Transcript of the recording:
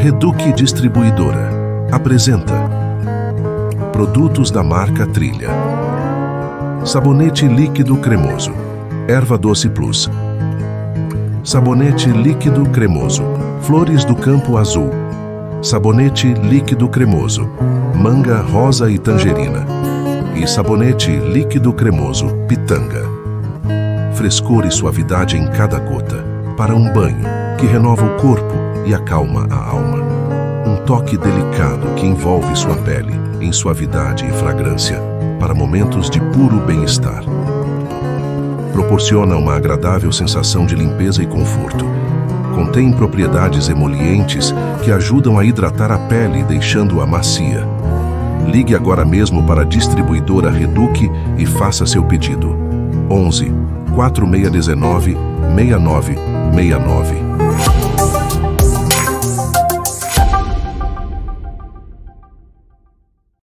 Reduc Distribuidora apresenta produtos da marca Trilha. Sabonete líquido cremoso, Erva Doce Plus. Sabonete líquido cremoso, Flores do Campo Azul. Sabonete líquido cremoso, Manga Rosa e Tangerina. E sabonete líquido cremoso, Pitanga. Frescor e suavidade em cada gota, para um banho que renova o corpo e acalma a alma. Um toque delicado que envolve sua pele em suavidade e fragrância, para momentos de puro bem-estar. Proporciona uma agradável sensação de limpeza e conforto. Contém propriedades emolientes que ajudam a hidratar a pele, deixando-a macia. Ligue agora mesmo para a distribuidora Reduc e faça seu pedido. 11 4619 6969.